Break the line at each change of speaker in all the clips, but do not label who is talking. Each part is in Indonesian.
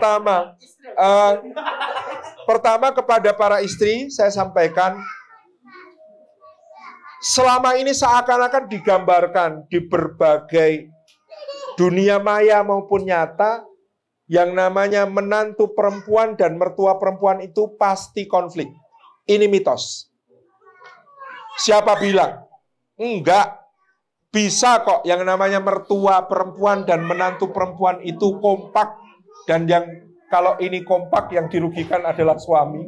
pertama kepada para istri saya sampaikan, selama ini seakan-akan digambarkan di berbagai dunia maya maupun nyata, yang namanya menantu perempuan dan mertua perempuan itu pasti konflik. Ini mitos. Siapa bilang? Enggak. Bisa kok yang namanya mertua perempuan dan menantu perempuan itu kompak. Dan yang kalau ini kompak yang dirugikan adalah suami.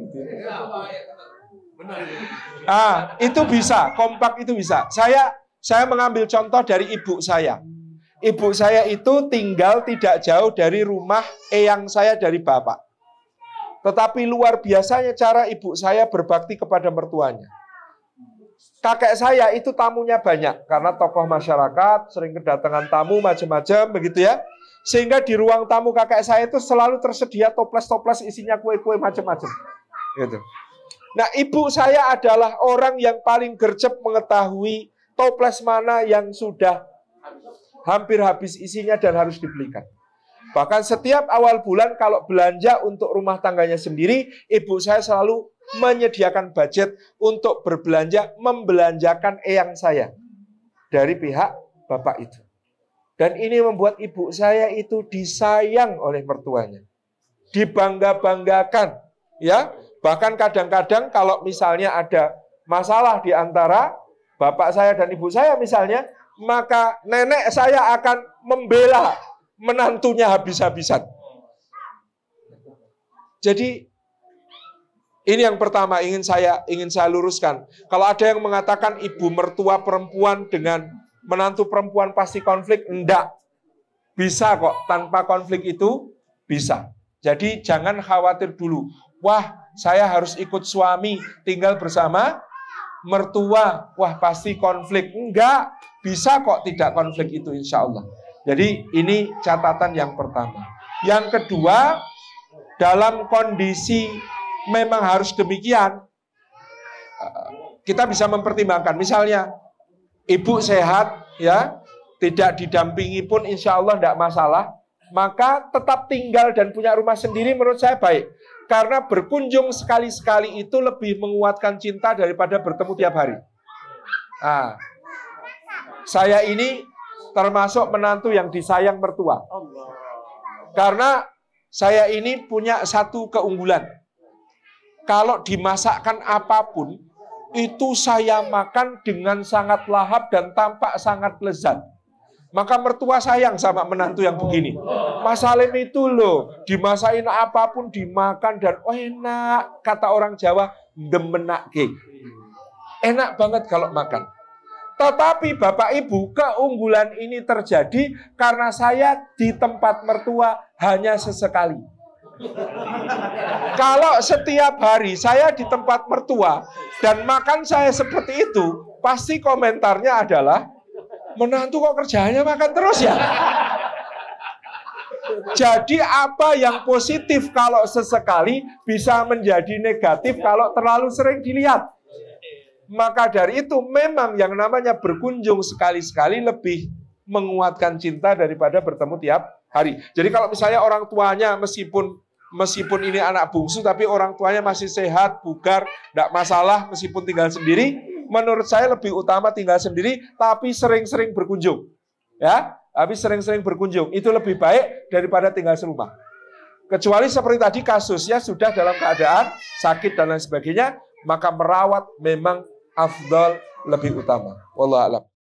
Itu bisa, kompak itu bisa. Saya mengambil contoh dari ibu saya. Ibu saya itu tinggal tidak jauh dari rumah eyang saya dari bapak. Tetapi luar biasanya cara ibu saya berbakti kepada mertuanya. Kakek saya itu tamunya banyak karena tokoh masyarakat, sering kedatangan tamu macam-macam begitu ya. Sehingga di ruang tamu kakek saya itu selalu tersedia toples-toples isinya kue-kue macam-macam. Gitu. Nah, ibu saya adalah orang yang paling gercep mengetahui toples mana yang sudah hampir habis isinya dan harus dibelikan. Bahkan setiap awal bulan kalau belanja untuk rumah tangganya sendiri, ibu saya selalu menyediakan budget untuk berbelanja, membelanjakan eyang saya dari pihak bapak itu. Dan ini membuat ibu saya itu disayang oleh mertuanya. Dibangga-banggakan, ya. Bahkan kadang-kadang kalau misalnya ada masalah di antara bapak saya dan ibu saya misalnya, maka nenek saya akan membela menantunya habis-habisan. Jadi ini yang pertama ingin saya luruskan. Kalau ada yang mengatakan ibu mertua perempuan dengan menantu perempuan pasti konflik, enggak. Bisa kok, tanpa konflik itu bisa. Jadi jangan khawatir dulu. Wah, saya harus ikut suami tinggal bersama mertua. Wah, pasti konflik. Enggak, bisa kok tidak konflik itu insya Allah. Jadi ini catatan yang pertama. Yang kedua, dalam kondisi memang harus demikian, kita bisa mempertimbangkan. Misalnya, ibu sehat, ya, tidak didampingi pun insya Allah tidak masalah. Maka tetap tinggal dan punya rumah sendiri menurut saya baik. Karena berkunjung sekali-sekali itu lebih menguatkan cinta daripada bertemu tiap hari. Saya ini termasuk menantu yang disayang mertua. Karena saya ini punya satu keunggulan. Kalau dimasakkan apapun, itu saya makan dengan sangat lahap dan tampak sangat lezat. Maka mertua sayang sama menantu yang begini. Mas Salim itu loh, dimasakin apapun dimakan dan enak. Kata orang Jawa, demenake. Enak banget kalau makan. Tetapi Bapak Ibu, keunggulan ini terjadi karena saya di tempat mertua hanya sesekali. Kalau setiap hari saya di tempat mertua dan makan saya seperti itu, pasti komentarnya adalah, menantu kok kerjanya makan terus ya? Jadi apa yang positif kalau sesekali bisa menjadi negatif kalau terlalu sering dilihat. Maka dari itu memang yang namanya berkunjung sekali-sekali lebih menguatkan cinta daripada bertemu tiap hari. Jadi kalau misalnya orang tuanya meskipun ini anak bungsu tapi orang tuanya masih sehat, bugar, tidak masalah meskipun tinggal sendiri, menurut saya lebih utama tinggal sendiri tapi sering-sering berkunjung. Ya, tapi sering-sering berkunjung itu lebih baik daripada tinggal serumah. Kecuali seperti tadi kasusnya sudah dalam keadaan sakit dan lain sebagainya, maka merawat memang afdal lebih utama. Wallahu a'lam.